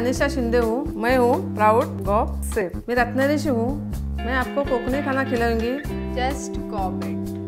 अनिशा शिंदे हूँ। मैं हूँ प्राउड गॉब से। मैं रत्नागिरी से हूँ। मैं आपको कोकणी खाना खिलाऊंगी। Just gob it.